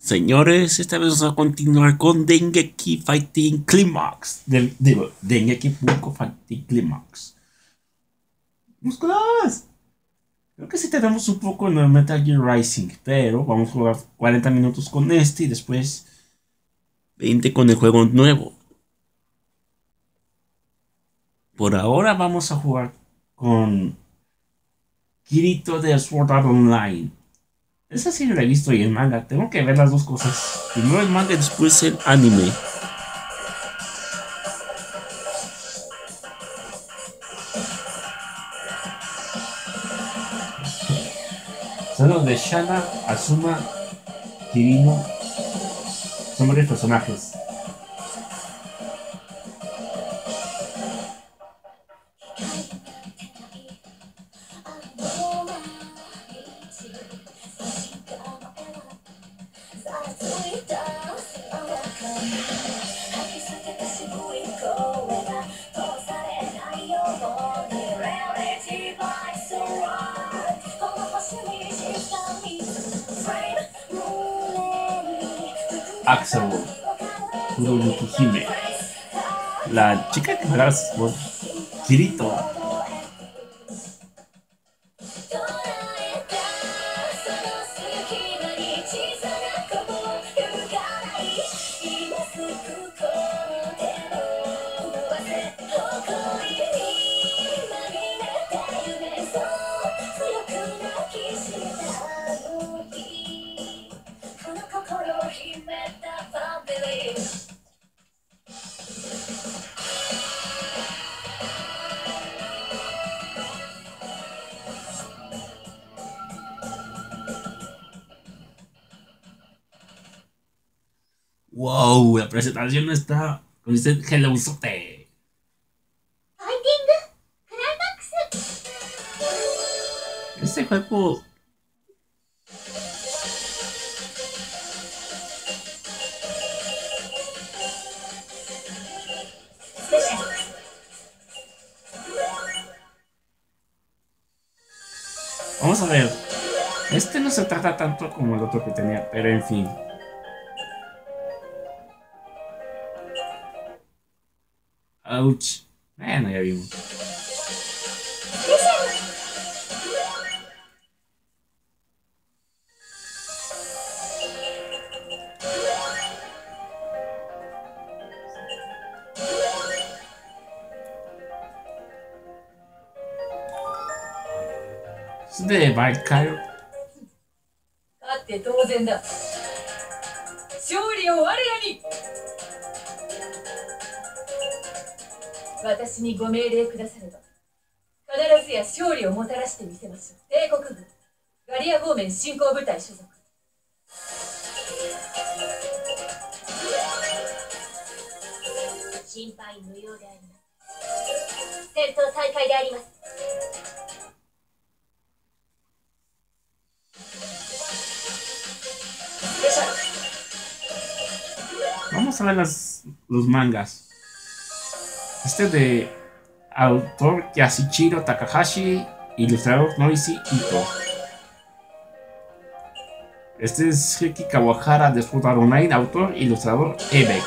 Señores, esta vez vamos a continuar con Dengeki Fighting Climax. Dengeki Bunko Fighting Climax. ¡Músculos! Creo que sí tenemos un poco en el Metal Gear Rising, pero vamos a jugar 40 minutos con este y después 20 con el juego nuevo. Por ahora vamos a jugar con Kirito de Sword Art Online. Esa sí la he visto y el manga. Tengo que ver las dos cosas. Primero el manga y después el anime. Son los de Shana, Azuma, Kirino. Son varios personajes. Axel, Kuroyuki Hime, la chica que verás por Kirito. Wow, la presentación está con este Hello Sote. Este juego vamos a ver. Este no se trata tanto como el otro que tenía, pero en fin. Ouch. Bueno, ya vimos. Es de Valkyrie. あって当然だ。勝利を我らに。私にご命令くだされば、必ずや勝利をもたらしてみせましょう。帝国軍ガリア方面進行部隊所属。心配無用であります。戦闘再開であります。 Vamos a ver los mangas. Este de autor Yasuhiro Takahashi, ilustrador Noisy Ito. Este es Heki Kawahara de Sword Art Online, autor, ilustrador Ebek.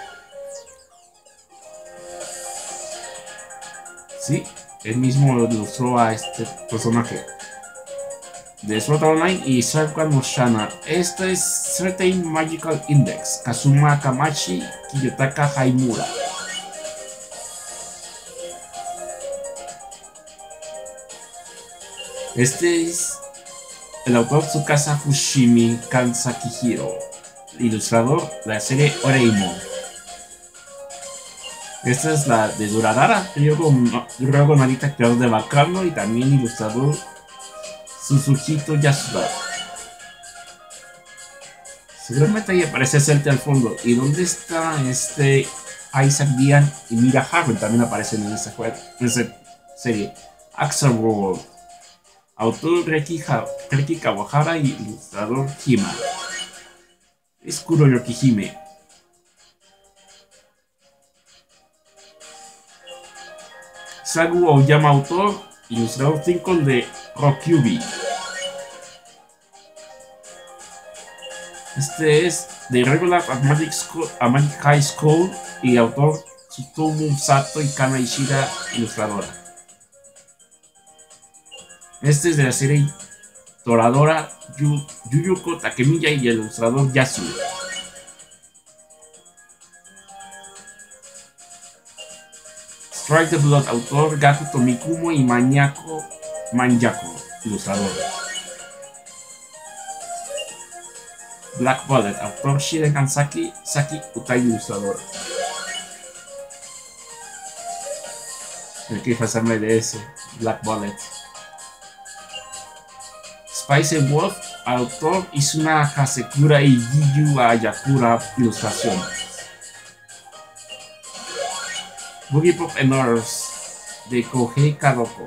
Sí, él mismo ilustró a este personaje de Sword Art Online y Sakura no Shana. Este es Certain Magical Index, Kazuma Kamachi, Kiyotaka Haimura. Este es el autor Tsukasa Fushimi Kansakihiro, ilustrador de la serie Oreimon. Esta es la de Duradara, Ryogo Narita, creador de Baccano y también ilustrador Suzuhito Yasuda. Seguramente ahí aparece Celte al fondo. ¿Y dónde está este Isaac Dian y Mira Harvey? También aparecen en esta serie. Axel World. Autor Reki Kawahara y ilustrador Hima. Es Kuroyuki Hime. Sagu Aoyama, autor, ilustrador 5 de Rokyubi. Este es The Regular a Magic High School y autor Tsutomu Sato y Kana Ishida, ilustradora. Este es de la serie Toradora Yuyuko Takemiya y el ilustrador Yasu. Strike the Blood, autor Gaku Tomikumo y Manyako, ilustrador. Black Bullet, autor Shirekan Saki Utai, ilustrador. Hay que pasarme de ese, Black Bullet. Spice Wolf, autor Izuna Hasekura y Giyu Ayakura, ilustración. Boogie Pop and Others de Kohei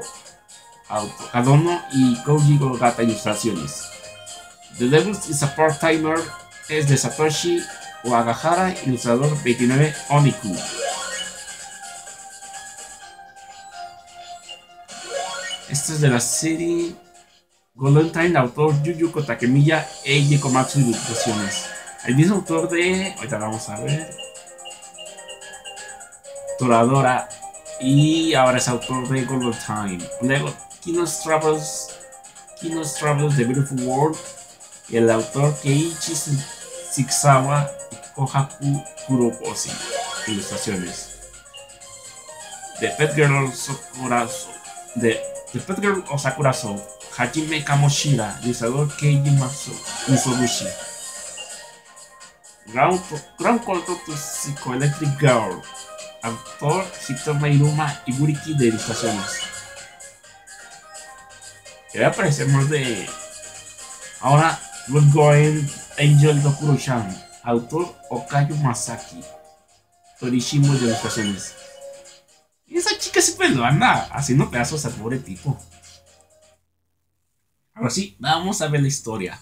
Kadono y Koji Gogata, ilustraciones. The Devil is a Part-Timer es de Satoshi Uegahara, ilustrador 29 Oniku. Este es de la serie Golden Time, autor Yuyuko Takemiya e Eiji Komatsu, ilustraciones. El mismo autor de, ahorita vamos a ver, Toradora, y ahora es autor de Golden Time. Luego Kino's Travels The Beautiful World, y el autor Keiichi Shikisawa y Kohaku Kurokoshi, ilustraciones. The Pet Girl Osakurazo, Hajime Kamoshida, ilustrador Keiji Mizoguchi. Ground Control to Psychoelectric Girl, autor Hitomi Iruma y Buriki, de ilustraciones. Que va a aparecer más de. Ahora, Good Going Angel Dokuro-chan, autor Okayo Masaki, Torishimo, de ilustraciones. Y esa chica siempre lo anda haciendo pedazos al pobre tipo. Ahora sí, vamos a ver la historia.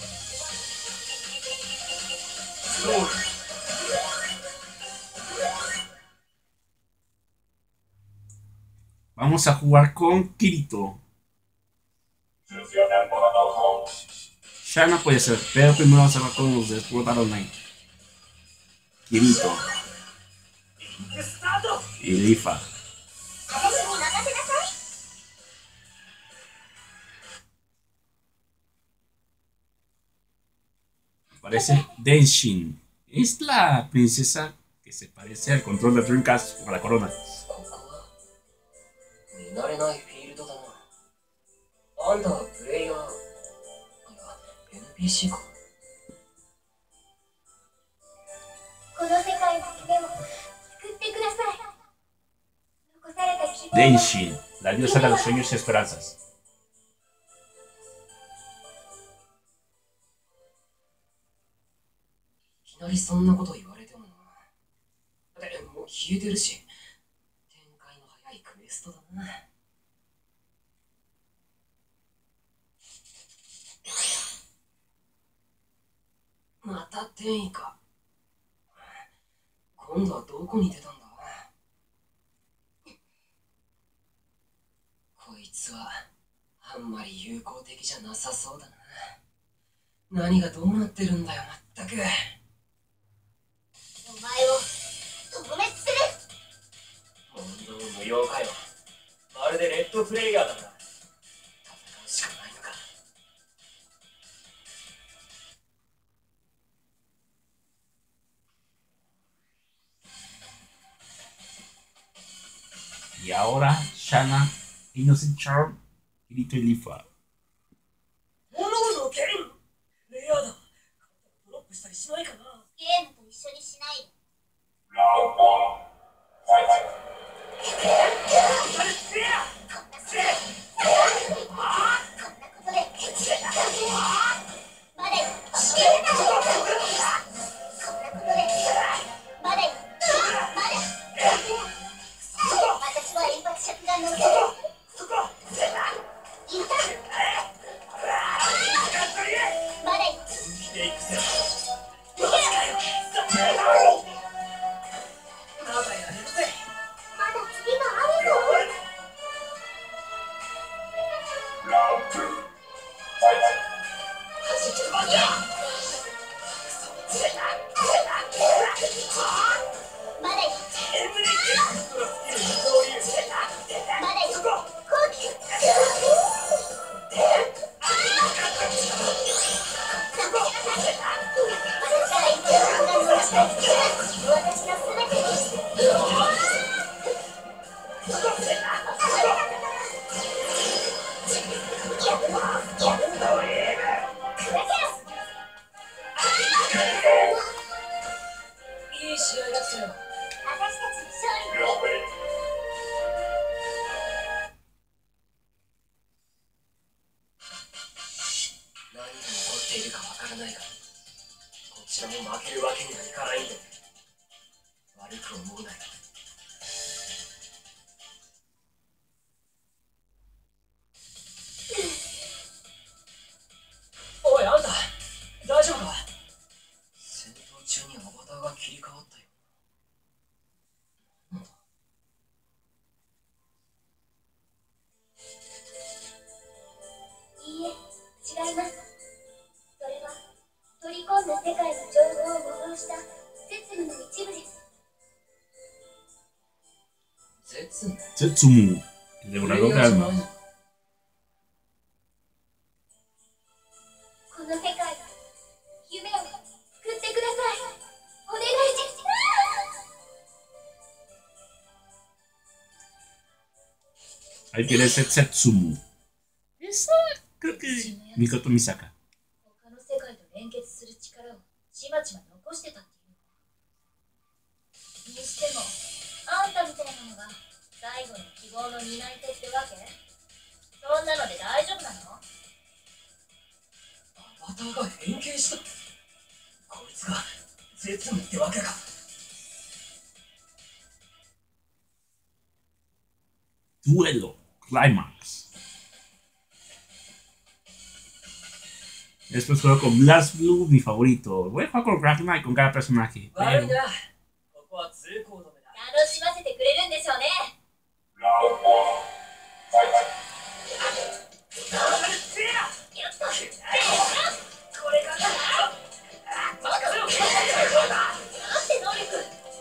Vamos a jugar con Kirito. Shana puede ser, pero primero vamos a jugar con los de Sword Art Online. Kirito y Lifa. Parece Denshin. Es la princesa que se parece al control de Dreamcast con la corona. Denshin, la diosa de los sueños y esperanzas. Y ahora Shana, Innocent Charm, Kirito y Lifa. いい試合だったよ。私たちの勝利。何が起こっているかわからないが、こちらも負けるわけにはいかないんで、悪く思うなよ。おい、あんた大丈夫か？戦闘中にアバターが切り替わったよ。いいえ、違います。それは取り込んだ世界の情報を模倣した絶務の一部です。絶務？ Zetsumu, el devorador de almas. この世界が夢を救ってください。お願いします。 Ahí tiene ese Zetsumu. Esa creo que Mikoto Misaka. 他の世界と連結する力をちまちま残してたっていうの。にしても、あんたみたいなのが最後の希望の担い手ってわけ？そんなので大丈夫なの？アバターが変形した。こいつが絶務ってわけか。 Duelo, Climax. Después juego con Blast Blue, mi favorito. Voy a jugar con Black Knight con cada personaje. 悪い Pero な。ここは通行止めだ。楽しませてくれるんでしょうね。これが任せろ。なんて能力。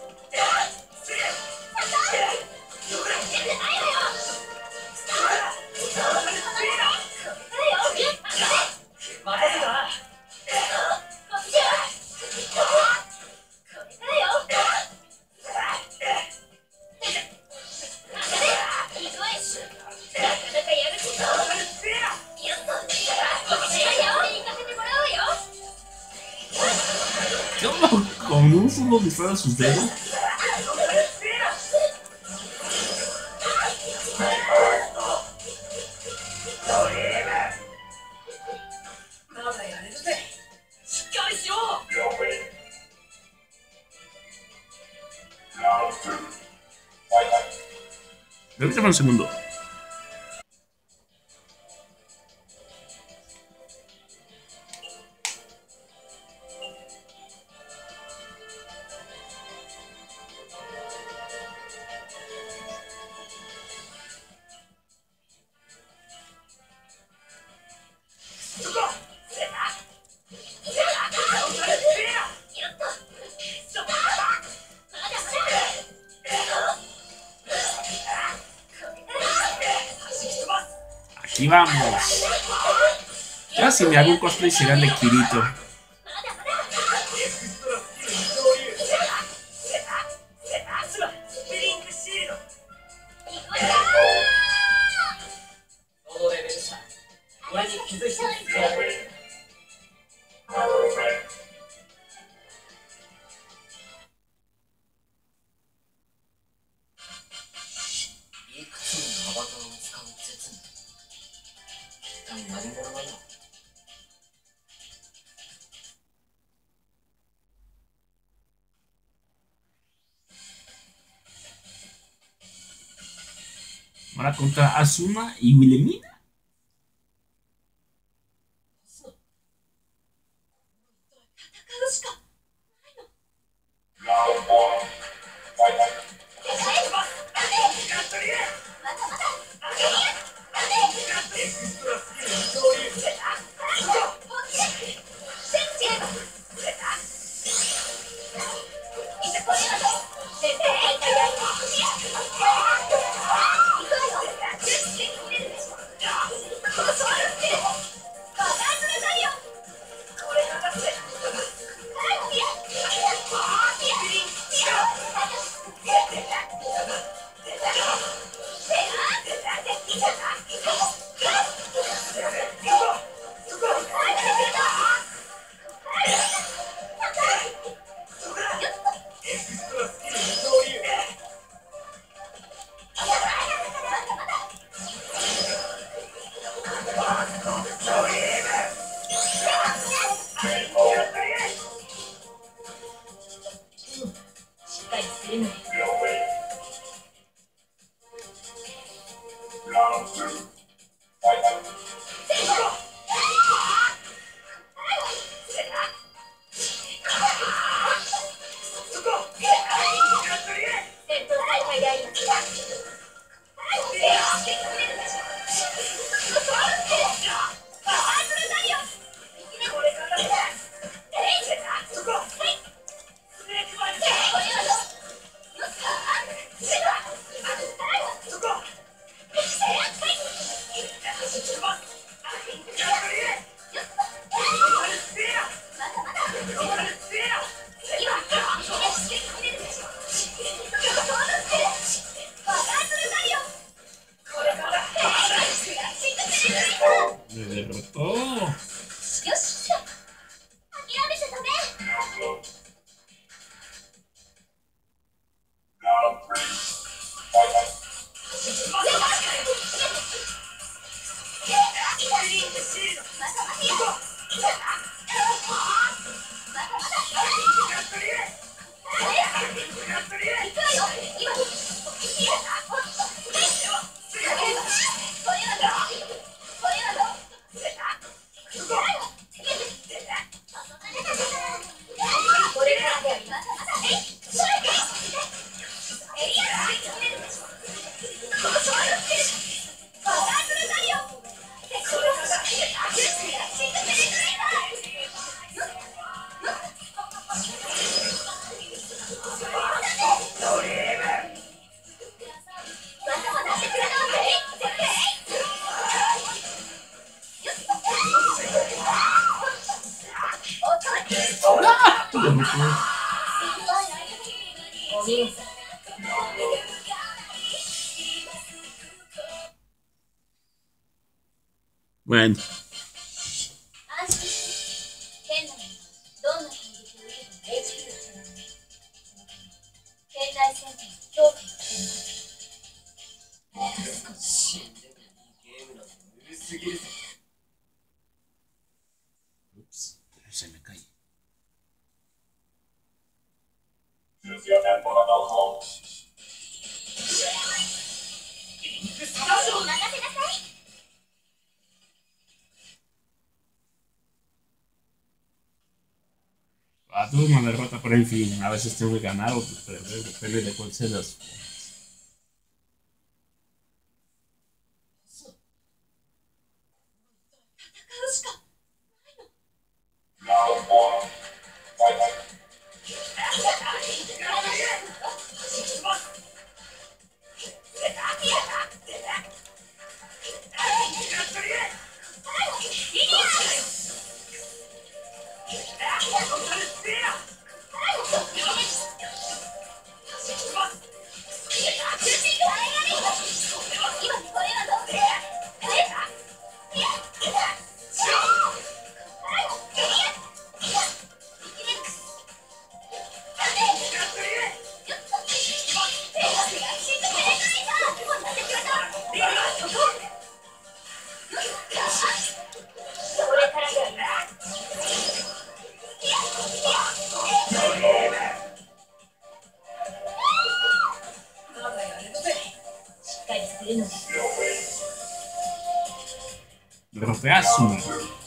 con un solo disparo de sus dedos. Permítame un segundo. Aquí vamos. Ya si me hago un cosplay será de Kirito. Ahora contra Asuna y Wilhelmina. Me derrotó. Bueno. Ups, se me cae. Tuve una derrota, pero en fin, a veces tengo que ganar o perder, depende de cuál sea las formas. Derroté a Asuna.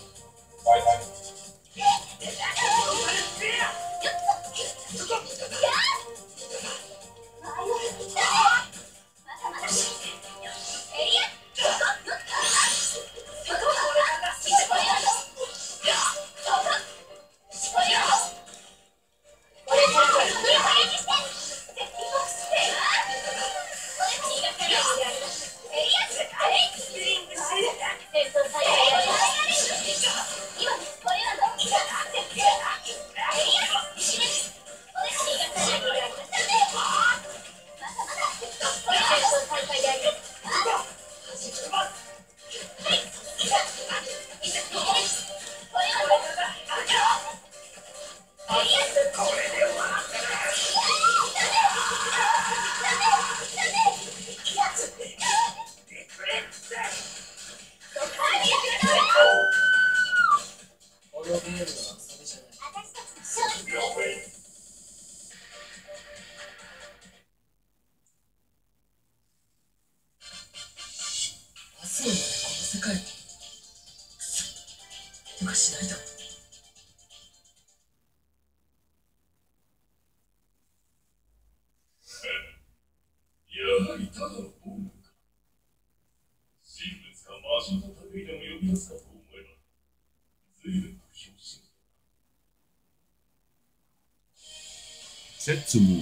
Setsumu.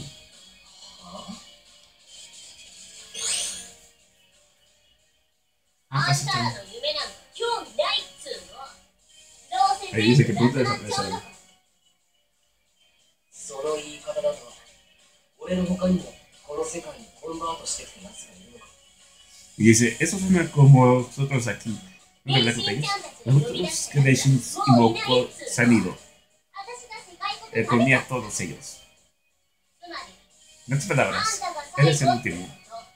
Casi está. Ahí dice que punto desaparecer. Y dice, esos son como nosotros aquí. ¿No verdad que te nosotros que de Shin invocó salido. Comía a todos ellos. En otras palabras, eres el último.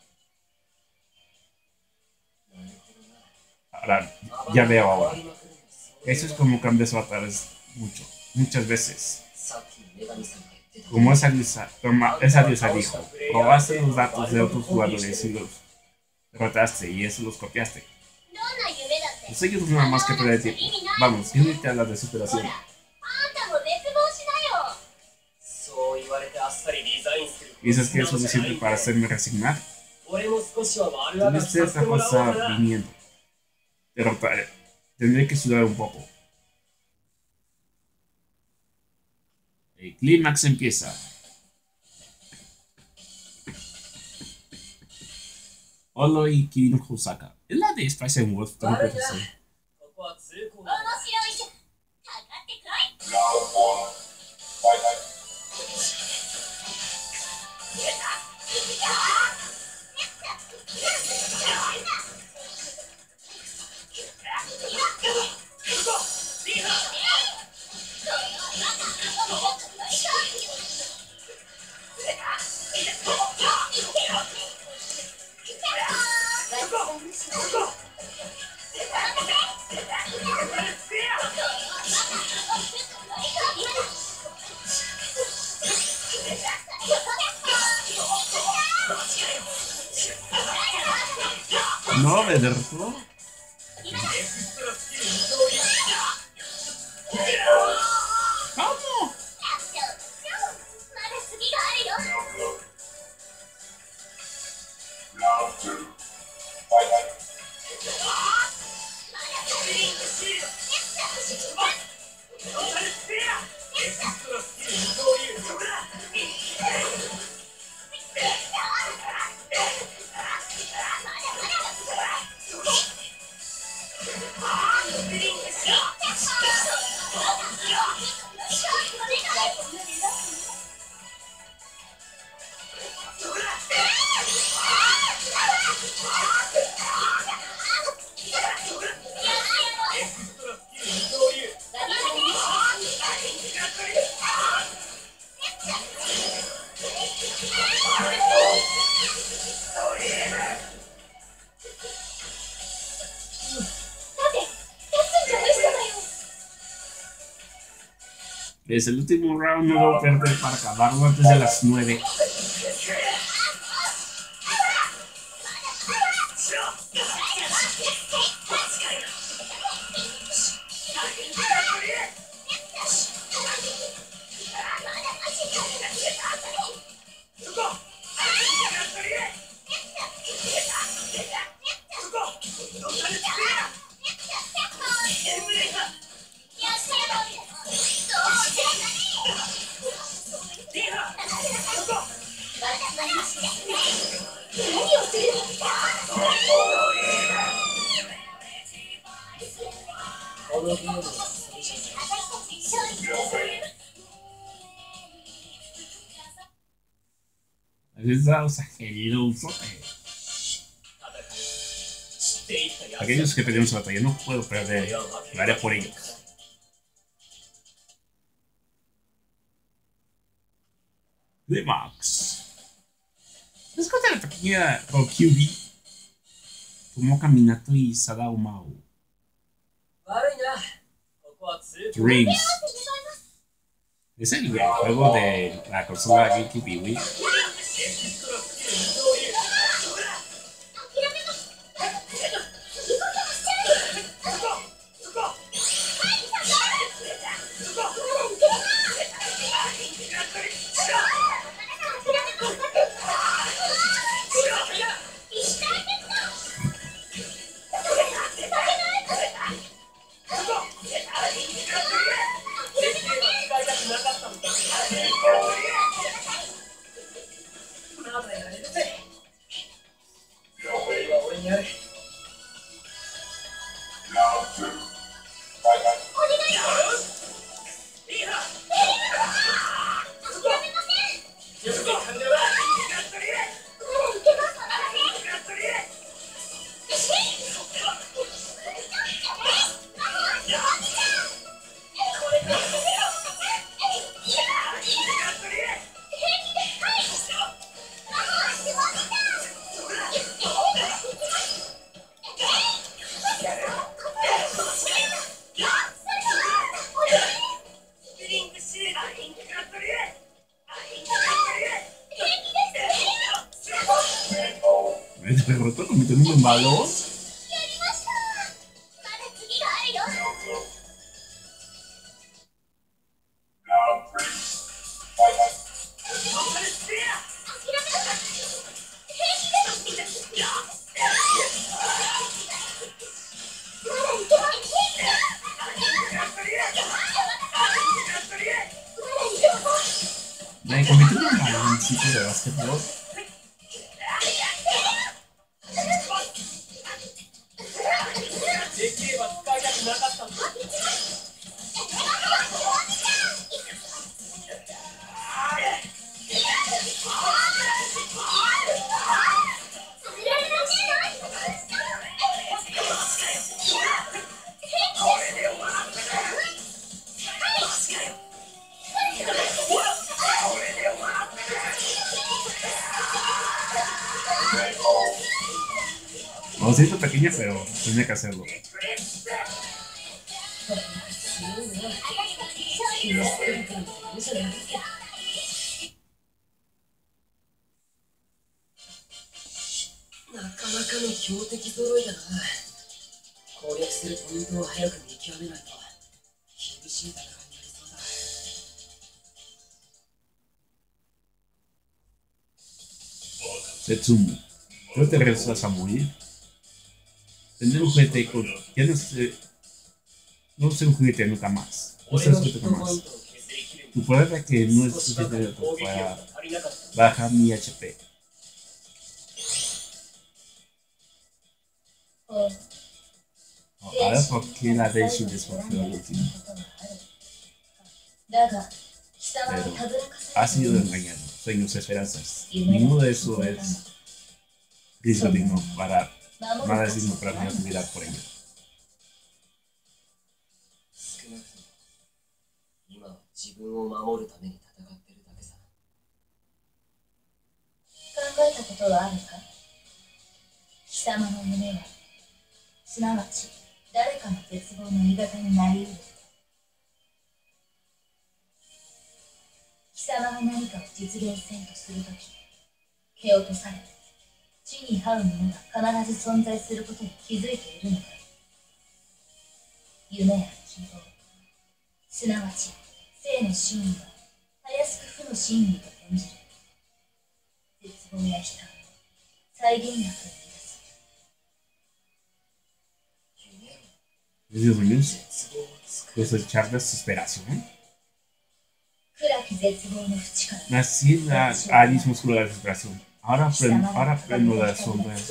Ahora, ya veo ahora. Eso es como cambia su avatar muchas veces. Como esa diosa dijo, robaste los datos de otros jugadores y los derrotaste y eso los copiaste. Los ellos no es nada más que perder tiempo. Vamos, únete a la desesperación. ¿Dices que es suficiente para hacerme resignar? Tuviste esta cosa viniendo. Derrotaré. Tendré que sudar un poco. El clímax empieza. Olo y Kirin Hosaka. Es la de Spice and Wolf, también puede ser. No, me derrotó. ¿Cómo? Es el último round, no debo perder para acabarlo antes de las 9. Aquellos que perdieron su batalla, no puedo perder. Lo haré por ellos. Climax. Después de la taquilla o QB, Tomoka Minato y Sadao Mao. Dreams. Es el juego de la consola GameCube Wii. Me derrotó cometiendo un balón. Me cometió un baloncito de básquetbol. Cosito pequeño, pero tenía que hacerlo. Setsumo, creo que regresas a morir. Tener un juguete con... Ya no sé... No ser un juguete nunca más. No ser un juguete nunca más. Tu poder es que no es suficiente para bajar mi HP. Ahora, ¿por qué la Denshi desconfió al último? Pero ha sido engañado. Sueños, esperanzas. Ninguno de esos es riesgo digno para... Nada es digno para mi vida por ello. Desde sueños, cosechar desesperación. Nací en la abismo oscuro de la desesperación. Ahora aprendo las sombras.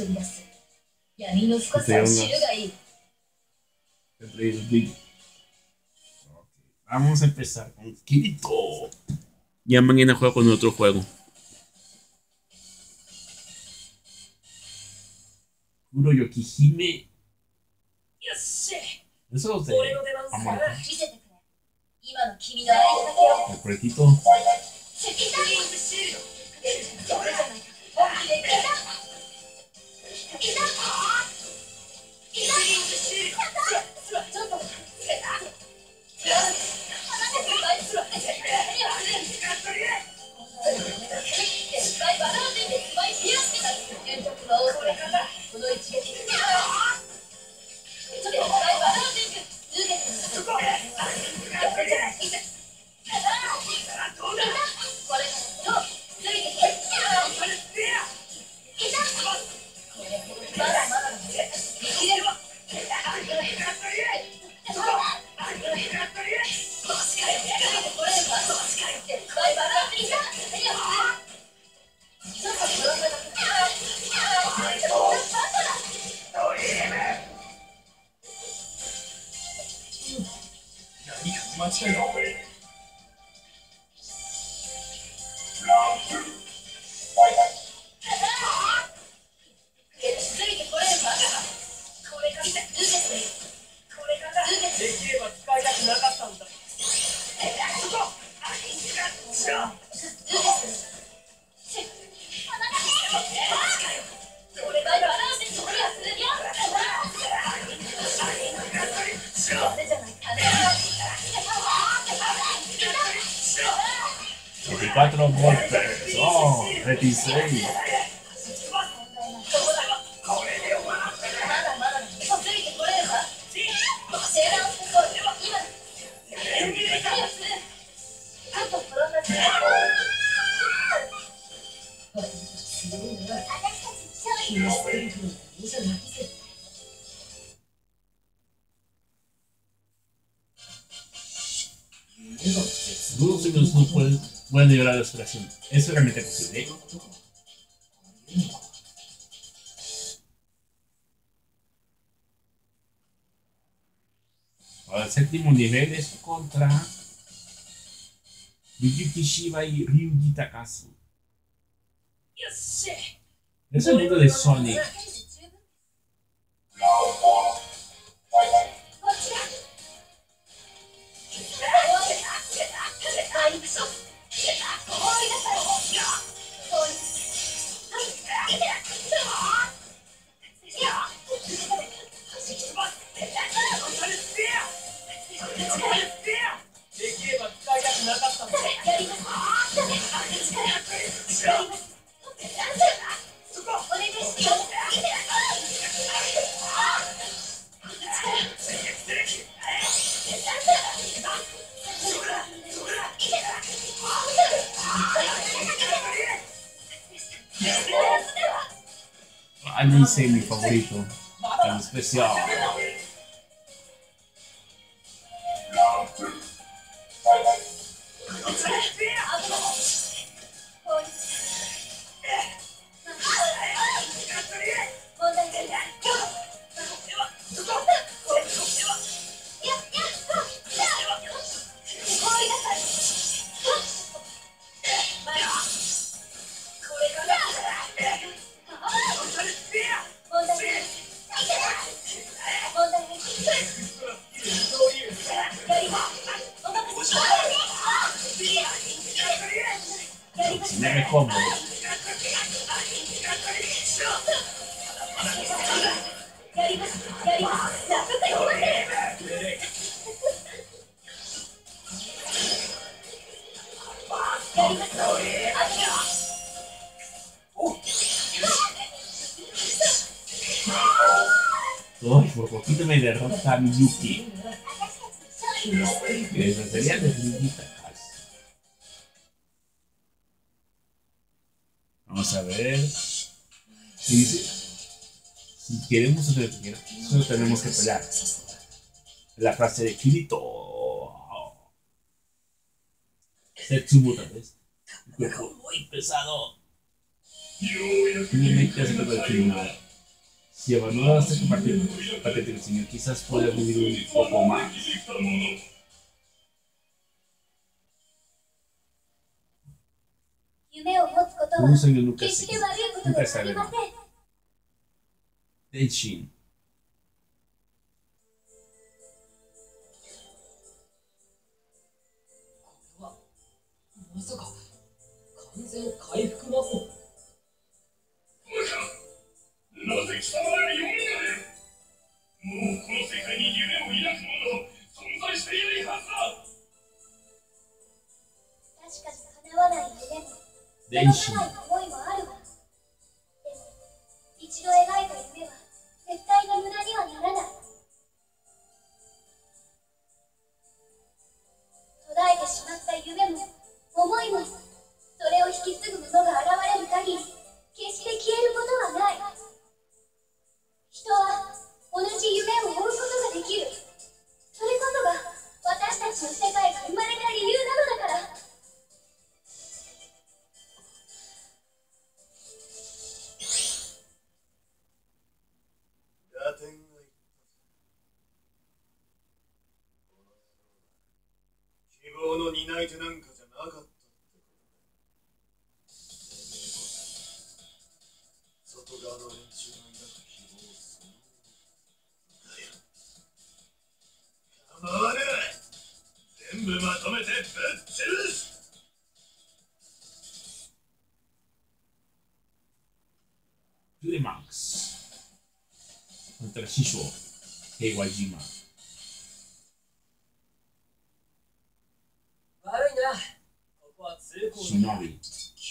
Vamos a empezar con Kirito. Ya mañana juego con otro juego. Kuro Yokihime. Eso de amor. El proyectito. 24 golpes. Oh, 26. algunos segundos no pueden liberar la desesperación. ¿Es realmente posible? Ahora, el séptimo nivel es contra Ryuki Shiba y Ryuji Takasu. Es el mundo de Sonic. Ni sé mi favorito, tan especial. Neve combo. Uy, por poquito me derrota a Miyuki. Que eso sería de Ryujita. Vamos a ver. Si queremos hacer lo que solo tenemos que pelear. La frase de Kirito. Setsubo tal vez. Un cuerpo muy pesado. Finalmente hace todo el criminal. Si abandonas este patente del señor, quizás puedas vivir un poco más. Un sueño nunca sabe. Denshin. まさか完全回復魔法。なぜ貴様らに読みが出る。もうこの世界に夢を抱く者存在していないはずだ。 確かに叶わない夢も電子叶わない思いもあるわ。でも一度描いた夢は絶対に無駄にはならない。途絶えてしまった夢も思いも、それを引き継ぐ者が現れる限り決して消えることはない。人は同じ夢を追うことができる。それこそが私たちの世界が生まれた理由なのだから。 打点がいった。希望の担い手なんかじゃなかった。外側の連中が抱く希望そのものだよ。構わねえ。全部まとめてぶっ潰す。 クレマックス。contra Shisho, Heiwajima. 悪いな。ここは通 Shinobi.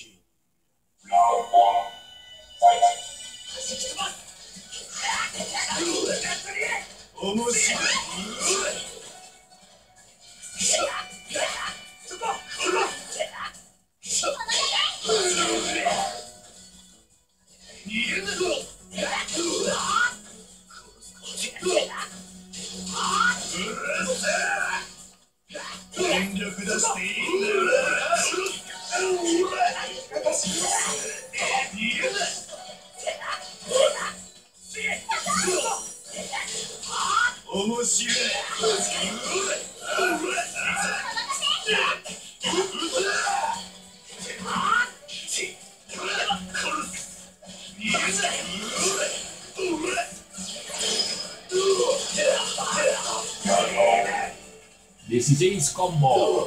This combo.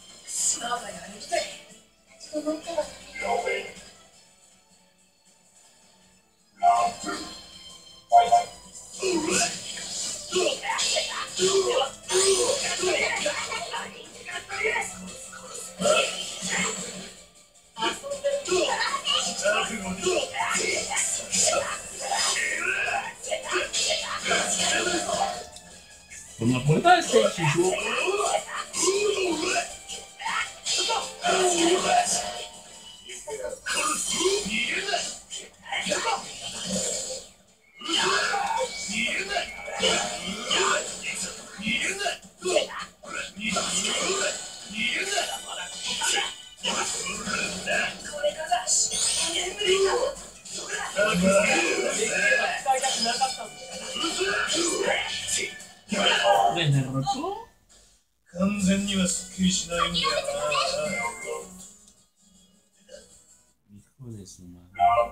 このこれだして師匠。¿Me derrotó? 完全にはすっきりしないんだよな。 Hijo de su madre.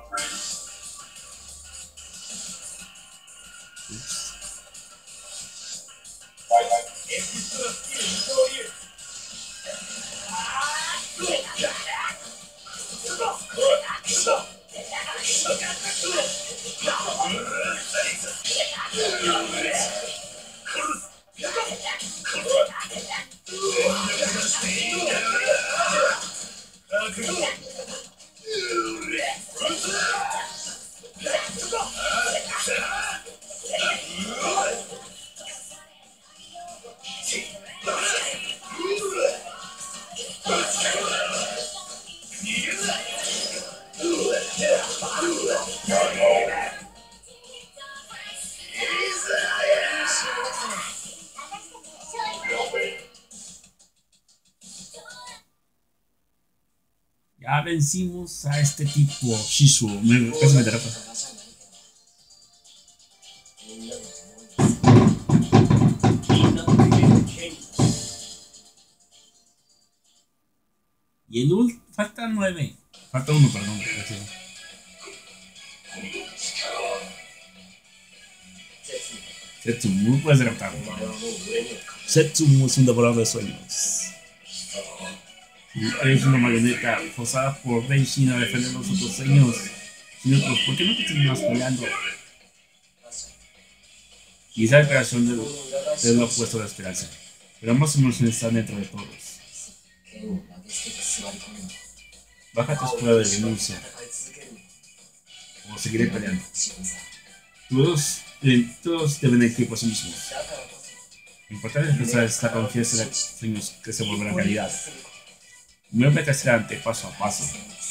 Ya vencimos a este tipo, Shizu. Casi me derrota. Y el ult, faltan 9. Falta 1, perdón. Setsumu puede ser octavo. Setsumu es un devorador de sueños. Es una marioneta forzada por Reishin a defender los otros sueños. Y otros, ¿por qué no te terminas peleando? Quizá la creación del nuevo puesto de esperanza. Pero ambas emociones están dentro de todos. Baja tu escuela de denuncia. O seguiré peleando. Todos deben elegir por sí mismos. Lo importante es pensar esta confianza de los sueños que se vuelven realidad. Muévete hacia adelante, paso a paso.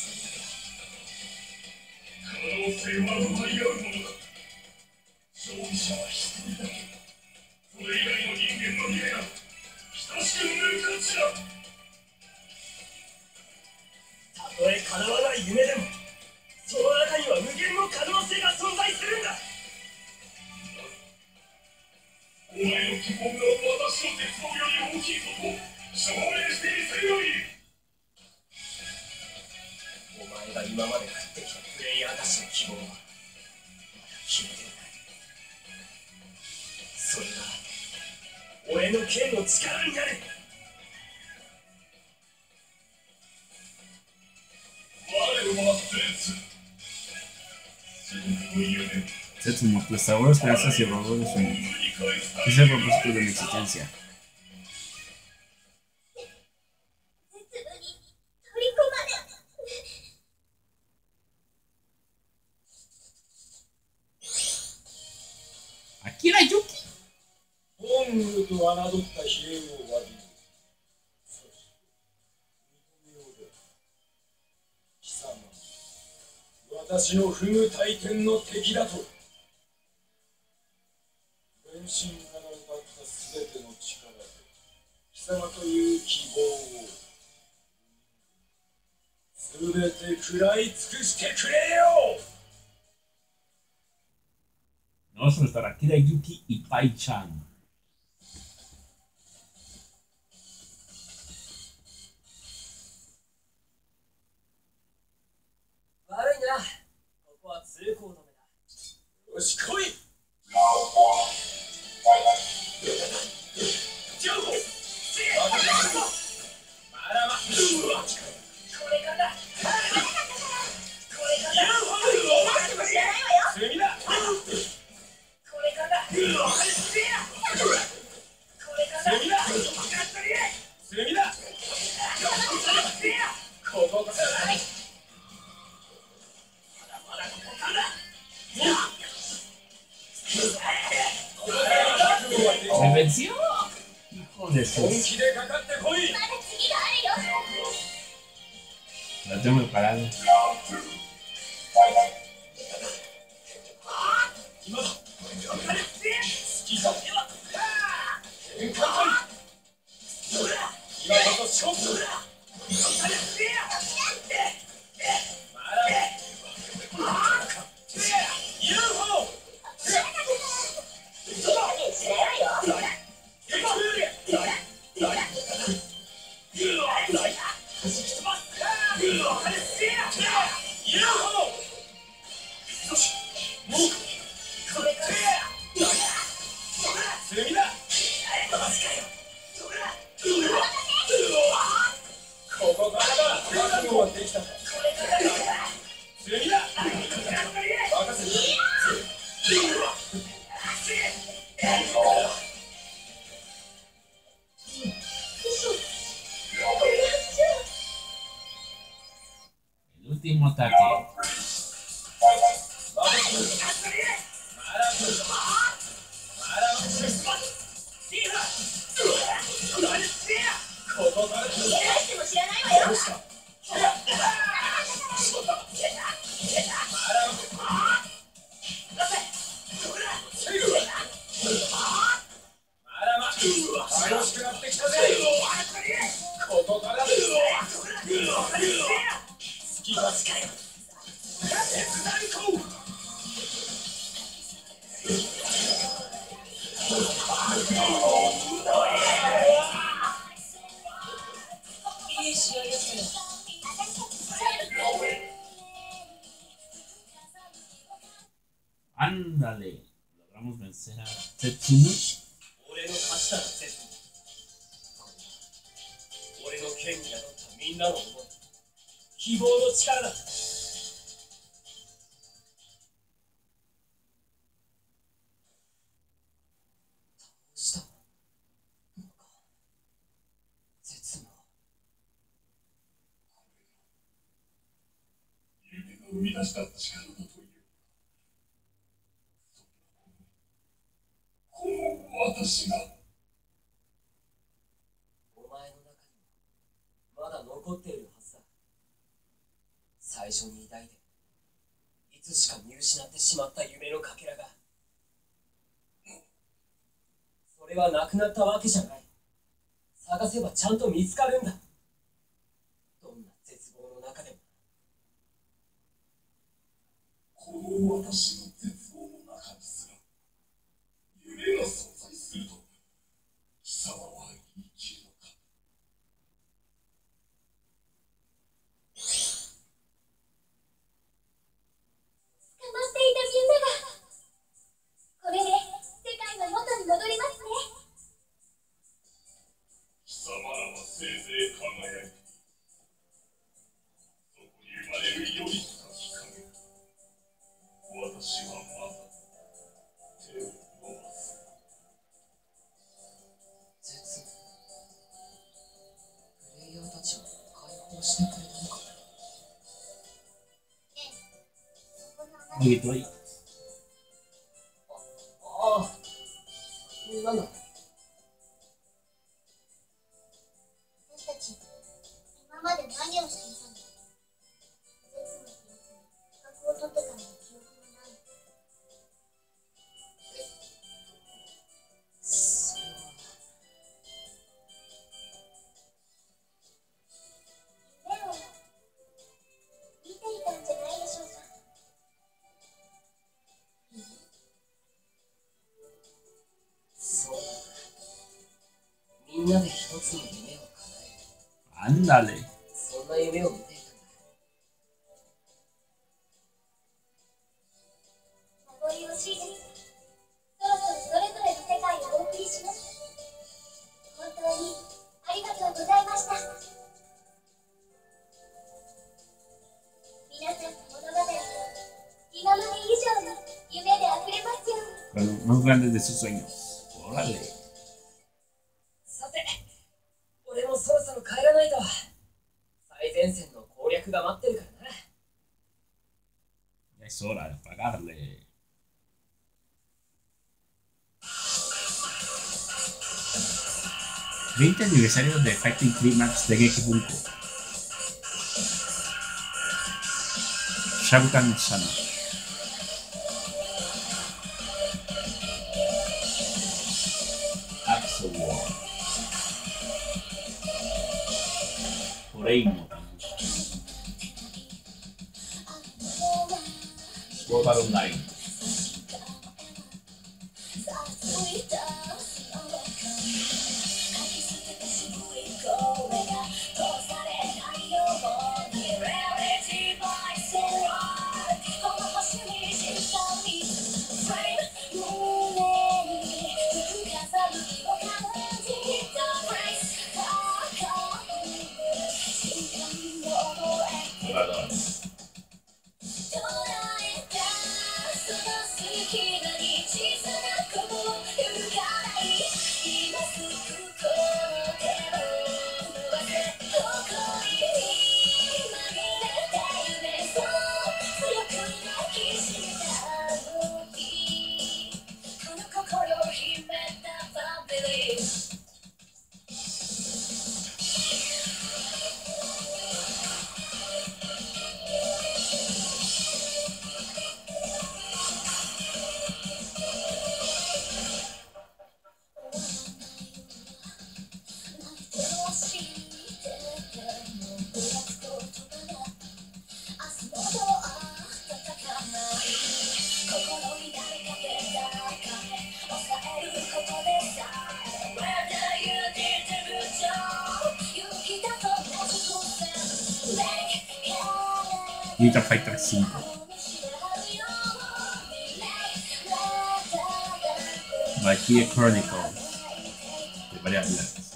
Setsumu, tu sabor, esperanzas y error de sueños. Es el propósito de mi existencia. った悲縁を詫びる。そして認めようで貴様、私の不倶大天の敵だと。全身から奪ったすべての力で貴様という希望をすべて食らい尽くしてくれよ。 Vamos a estar aquí de Yuki y Pai-chan. 悪いな。ここは通行止めだ。 よし来い。ジャンボマラマこれからだ。これからだ。何も知らないわよ。セミだ。これからだ。これからだ。セミだ。セミだ。こここそだ。まだここからだ。 ¡Me venció! ¡Hijo de su! 本気でかかってこい。 まだ次があるよ。 La tengo preparada. 今だ。好きだ。天下取り。今こそ勝負。ここからだ。覚悟はできたか。次だ。任せて。 El último ataque. Ándale, logramos vencer a Tetsumu. 俺の勝ちだ、ゼズ。俺の剣に宿ったみんなの思い、希望の力だ。したのか、絶望。 夢が生み出した力だという。この私が。 お前の中にもまだ残っているはずだ。最初に抱いて、いつしか見失ってしまった夢のかけらが。それはなくなったわけじゃない。探せばちゃんと見つかるんだ。どんな絶望の中でも。 この私の絶望の中にすら夢が存在すると貴様は言い切るのか。 捕まっていたみんなが。これで世界は元に戻りますね。 貴様らはせいぜい輝いてそこに生まれるより深き影。私はまだ手を伸ばす。 絶プレイヤーたちを解放してくれたのか。 Bonito ahí. ああ、なんだ。 何をしていたんだ。絶務ってやつに資格を取ってからの記憶もない。 それは夢を見ていたんじゃないでしょうか。 そうだ。みんなで一つの夢を叶える。 Ándale. そんな夢を見ていたんだ。 名残惜しいです。そろそろそれぞれの世界をお送りします。本当にありがとうございました。皆さんの物語が今まで以上に夢であふれますように。 Con lo más grande de sus sueños. Órale. さて、俺もそろそろ帰らないと。最前線の攻略が待ってるからな。 Ya es hora de pagarle. ¿20 aniversario de Fighting Climax de Geki Bunko? Shabukan-sama. Axel War. Oreimo. Sword Art Online. Virtua Fighter 5. Valkyria Chronicles. De varias blancas.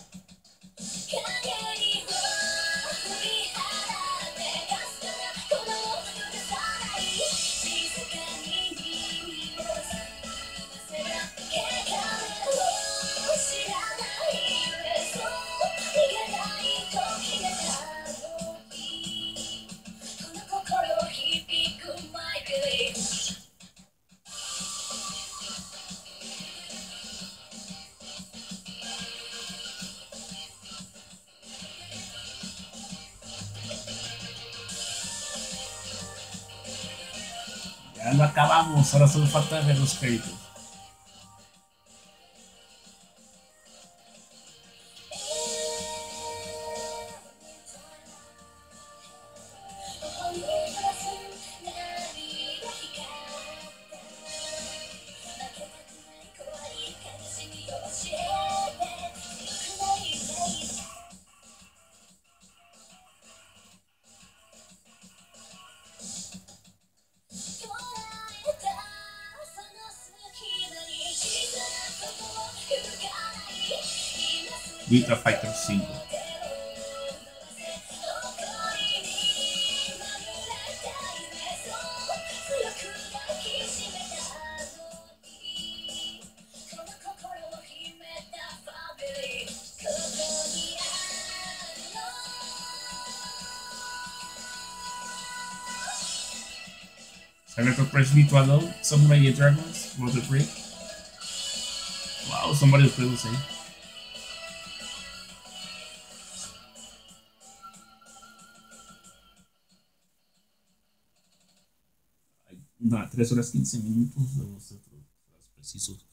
Ya lo acabamos, ahora solo falta ver los créditos. Virtua Fighter 5. Cyberpunk Press Virtual Law, Samurai Dragons, World 3. Wow, son varios juegos ahí. No, 3 horas 15 minutos. Debo ser precisos.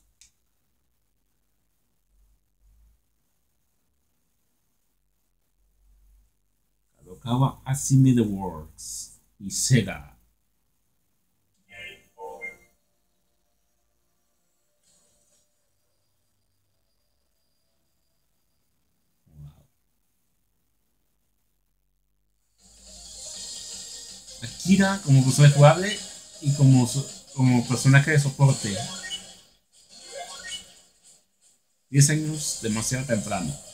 Kadokawa Anime Works y Sega. Akira como personaje jugable y como personaje de soporte. 10 años demasiado temprano.